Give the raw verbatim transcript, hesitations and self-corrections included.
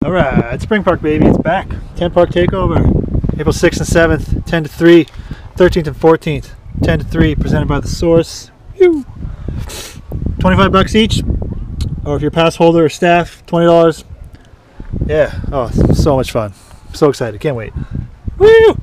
All right, Spring Park, baby, it's back. Temp Park Takeover, April sixth and seventh, ten to three, thirteenth and fourteenth, ten to three, presented by The Source. Whew. twenty-five bucks each, or if you're a pass holder or staff, twenty dollars. Yeah, oh, so much fun. I'm so excited, can't wait. Woo!